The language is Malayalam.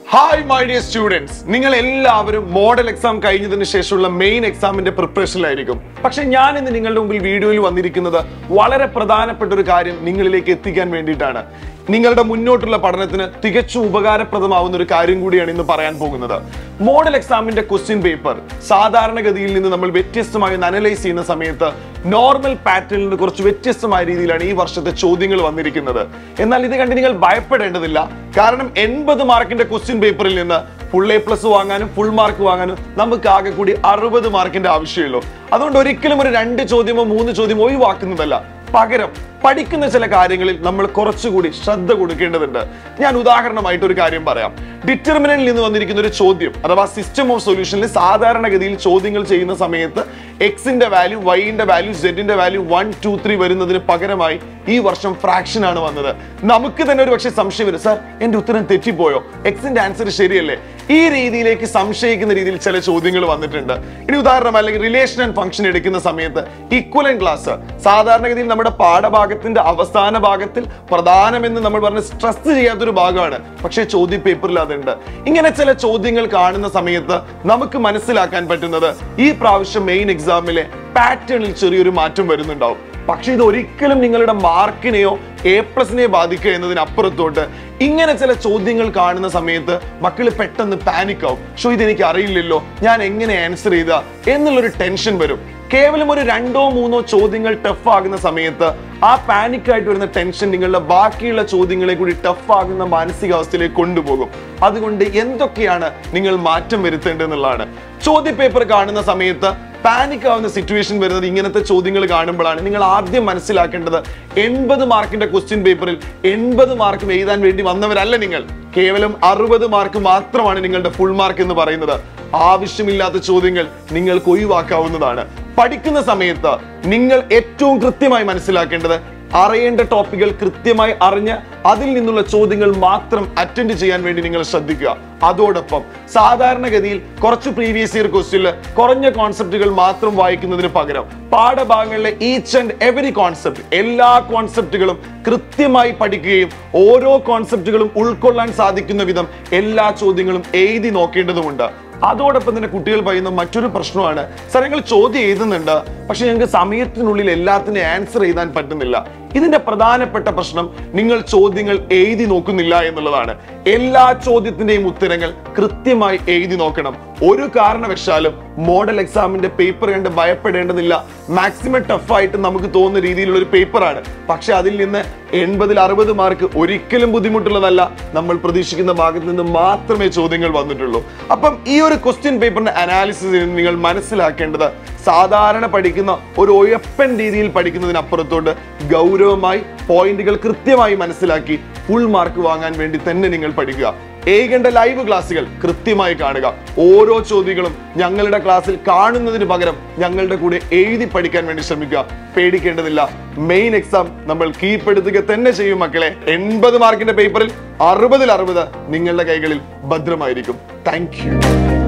Hi my dear students, നിങ്ങൾ എല്ലാവരും മോഡൽ എക്സാം കഴിഞ്ഞതിന് ശേഷമുള്ള മെയിൻ എക്സാമിന്റെ പ്രിപ്പറേഷനിലായിരിക്കും. പക്ഷെ ഞാൻ ഇന്ന് നിങ്ങളുടെ മുമ്പിൽ വീഡിയോയിൽ വന്നിരിക്കുന്നത് വളരെ പ്രധാനപ്പെട്ട ഒരു കാര്യം നിങ്ങളിലേക്ക് എത്തിക്കാൻ വേണ്ടിയിട്ടാണ്. നിങ്ങളുടെ മുന്നോട്ടുള്ള പഠനത്തിന് തികച്ചും ഉപകാരപ്രദമാവുന്ന ഒരു കാര്യം കൂടിയാണ് ഇന്ന് പറയാൻ പോകുന്നത്. മോഡൽ എക്സാമിന്റെ ക്വസ്റ്റ്യൻ പേപ്പർ സാധാരണഗതിയിൽ നിന്ന് നമ്മൾ വ്യത്യസ്തമായി അനലൈസ് ചെയ്യുന്ന സമയത്ത് നോർമൽ പാറ്റേണിൽ നിന്ന് കുറച്ച് വ്യത്യസ്തമായ രീതിയിലാണ് ഈ വർഷത്തെ ചോദ്യങ്ങൾ വന്നിരിക്കുന്നത്. എന്നാൽ ഇത് കണ്ട് നിങ്ങൾ ഭയപ്പെടേണ്ടതില്ല. കാരണം 80 മാർക്കിന്റെ ക്വസ്റ്റ്യൻ പേപ്പറിൽ നിന്ന് ഫുൾ A+ വാങ്ങാനും ഫുൾ മാർക്ക് വാങ്ങാനും നമുക്ക് ആകെ കൂടി 60 മാർക്കിന്റെ ആവശ്യമുള്ളൂ. അതുകൊണ്ട് ഒരിക്കലും ഒരു 2 ചോദ്യമോ 3 ചോദ്യമോ ഒഴിവാക്കുന്നതല്ല. പകരം പഠിക്കുന്ന ചില കാര്യങ്ങളിൽ നമ്മൾ കുറച്ചുകൂടി ശ്രദ്ധ കൊടുക്കേണ്ടതുണ്ട്. ഞാൻ ഉദാഹരണമായിട്ട് ഒരു കാര്യം പറയാം. ഡിറ്റർമിനന്റിൽ നിന്ന് വന്നിരിക്കുന്ന ഒരു ചോദ്യം അഥവാ സിസ്റ്റം ഓഫ് സൊല്യൂഷനിൽ സാധാരണഗതിയിൽ ചോദ്യങ്ങൾ ചെയ്യുന്ന സമയത്ത് എക്സിന്റെ വാല്യൂ, വൈന്റെ വാല്യൂ, സെഡിന്റെ വാല്യൂ 1, 2, 3 വരുന്നതിന് പകരമായി ഈ വർഷം ഫ്രാക്ഷൻ ആണ് വന്നത്. നമുക്ക് തന്നെ ഒരു പക്ഷേ സംശയം വരും, സാർ എന്റെ ഉത്തരം തെറ്റിപ്പോയോ, എക്സിന്റെ ആൻസർ ശരിയല്ലേ? ഈ രീതിയിലേക്ക് സംശയിക്കുന്ന രീതിയിൽ ചില ചോദ്യങ്ങൾ വന്നിട്ടുണ്ട്. ഇനി ഉദാഹരണം അല്ലെങ്കിൽ റിലേഷൻ ആൻഡ് ഫംഗ്ഷൻ എടുക്കുന്ന സമയത്ത് ഈക്വലന്റ് ക്ലാസ് സാധാരണഗതിയിൽ നമ്മുടെ പാഠഭാഗത്തിന്റെ അവസാന ഭാഗത്തിൽ പ്രധാനമെന്ന് നമ്മൾ പറഞ്ഞ് സ്ട്രെസ് ചെയ്യാത്തൊരു ഭാഗമാണ്. പക്ഷേ ചോദ്യ പേപ്പറിൽ അതുണ്ട്. ഇങ്ങനെ ചില ചോദ്യങ്ങൾ കാണുന്ന സമയത്ത് നമുക്ക് മനസ്സിലാക്കാൻ പറ്റുന്നത് ഈ പ്രാവശ്യം മെയിൻ എക്സാമിലെ പാറ്റേണിൽ ചെറിയൊരു മാറ്റം വരുന്നുണ്ടാവും. പക്ഷെ ഇത് ഒരിക്കലും നിങ്ങളുടെ മാർക്കിനെയോ A+നെയോ ബാധിക്കുക എന്നതിനപ്പുറത്തോട്ട് ഇങ്ങനെ ചില ചോദ്യങ്ങൾ കാണുന്ന സമയത്ത് മക്കൾ പെട്ടെന്ന് പാനിക് ആവും. ഇതെനിക്ക് അറിയില്ലല്ലോ, ഞാൻ എങ്ങനെ ആൻസർ ചെയ്ത എന്നുള്ളൊരു ടെൻഷൻ വരും. കേവലം ഒരു 2 or 3 ചോദ്യങ്ങൾ ടഫ് ആകുന്ന സമയത്ത് ആ പാനിക് ആയിട്ട് വരുന്ന ടെൻഷൻ നിങ്ങളുടെ ബാക്കിയുള്ള ചോദ്യങ്ങളെ കൂടി ടഫ് ആകുന്ന മാനസികാവസ്ഥയിലേക്ക് കൊണ്ടുപോകും. അതുകൊണ്ട് എന്തൊക്കെയാണ് നിങ്ങൾ മാറ്റം വരുത്തേണ്ടതെന്നുള്ളതാണ്. ചോദ്യ പേപ്പർ കാണുന്ന സമയത്ത് പാനിക് ആവുന്ന സിറ്റുവേഷൻ വരുന്നത് ഇങ്ങനത്തെ ചോദ്യങ്ങൾ കാണുമ്പോഴാണ്. നിങ്ങൾ ആദ്യം മനസ്സിലാക്കേണ്ടത് 80 മാർക്കിന്റെ ക്വസ്റ്റ്യൻ പേപ്പറിൽ 80 മാർക്കും എഴുതാൻ വേണ്ടി വന്നവരല്ല നിങ്ങൾ. കേവലം 60 മാർക്ക് മാത്രമാണ് നിങ്ങളുടെ ഫുൾ മാർക്ക് എന്ന് പറയുന്നത്. ആവശ്യമില്ലാത്ത ചോദ്യങ്ങൾ നിങ്ങൾക്ക് ഒഴിവാക്കാവുന്നതാണ്. പഠിക്കുന്ന സമയത്ത് നിങ്ങൾ ഏറ്റവും കൃത്യമായി മനസ്സിലാക്കേണ്ടത് അറിയേണ്ട ടോപ്പിക്കുകൾ കൃത്യമായി അറിഞ്ഞ് അതിൽ നിന്നുള്ള ചോദ്യങ്ങൾ മാത്രം അറ്റൻഡ് ചെയ്യാൻ വേണ്ടി നിങ്ങൾ ശ്രദ്ധിക്കുക. അതോടൊപ്പം സാധാരണഗതിയിൽ കുറച്ച് പ്രീവിയസ് ഇയർ ക്വസ്റ്റ്യനിൽ കുറഞ്ഞ കോൺസെപ്റ്റുകൾ മാത്രം വായിക്കുന്നതിന് പകരം പാഠഭാഗങ്ങളിലെ ഈച്ച് ആൻഡ് എവറി കോൺസെപ്റ്റ്, എല്ലാ കോൺസെപ്റ്റുകളും കൃത്യമായി പഠിക്കുകയും ഓരോ കോൺസെപ്റ്റുകളും ഉൾക്കൊള്ളാൻ സാധിക്കുന്ന വിധം എല്ലാ ചോദ്യങ്ങളും എഴുതി നോക്കേണ്ടതുണ്ട്. അതോടൊപ്പം തന്നെ കുട്ടികൾ പറയുന്ന മറ്റൊരു പ്രശ്നമാണ്, സാർ ഞങ്ങൾ ചോദ്യം എഴുതുന്നുണ്ട് പക്ഷെ ഞങ്ങൾക്ക് സമയത്തിനുള്ളിൽ എല്ലാത്തിനും ആൻസർ എഴുതാൻ പറ്റുന്നില്ല. ഇതിന്റെ പ്രധാനപ്പെട്ട പ്രശ്നം നിങ്ങൾ ചോദ്യങ്ങൾ എഴുതി നോക്കുന്നില്ല എന്നുള്ളതാണ്. എല്ലാ ചോദ്യത്തിന്റെയും ഉത്തരങ്ങൾ കൃത്യമായി എഴുതി നോക്കണം. ഒരു കാരണവശാലും മോഡൽ എക്സാമിന്റെ പേപ്പർ കണ്ട് ഭയപ്പെടേണ്ടതില്ല. മാക്സിമം ടഫായിട്ട് നമുക്ക് തോന്നുന്ന രീതിയിലുള്ള ഒരു പേപ്പറാണ്. പക്ഷെ അതിൽ നിന്ന് 80-ൽ 60 മാർക്ക് ഒരിക്കലും ബുദ്ധിമുട്ടുള്ളതല്ല. നമ്മൾ പ്രതീക്ഷിക്കുന്ന ഭാഗത്ത് നിന്ന് മാത്രമേ ചോദ്യങ്ങൾ വന്നിട്ടുള്ളൂ. അപ്പം ഈ ഒരു ക്വസ്റ്റ്യൻ പേപ്പറിന്റെ അനാലിസിസ് നിങ്ങൾ മനസ്സിലാക്കേണ്ടത് സാധാരണ പഠിക്കുന്ന ഒരു ഒഴപ്പൻ രീതിയിൽ പഠിക്കുന്നതിനപ്പുറത്തോട്ട് ഗൗരവമായി പോയിന്റുകൾ കൃത്യമായി മനസ്സിലാക്കി ഫുൾ മാർക്ക് വാങ്ങാൻ വേണ്ടി തന്നെ നിങ്ങൾ പഠിക്കുക. ഏകന്റെ ലൈവ് ക്ലാസ്സുകൾ കൃത്യമായി കാണുക. ഓരോ ചോദ്യങ്ങളും ഞങ്ങളുടെ ക്ലാസ്സിൽ കാണുന്നതിന് പകരം ഞങ്ങളുടെ കൂടെ എഴുതി പഠിക്കാൻ വേണ്ടി ശ്രമിക്കുക. പേടിക്കേണ്ടതില്ല. മെയിൻ എക്സാം നമ്മൾ കീഴ്പ്പെടുത്തുക തന്നെ ചെയ്യും മക്കളെ. 80 മാർക്കിന്റെ പേപ്പറിൽ 60-ൽ 60 നിങ്ങളുടെ കൈകളിൽ ഭദ്രമായിരിക്കും. Thank you.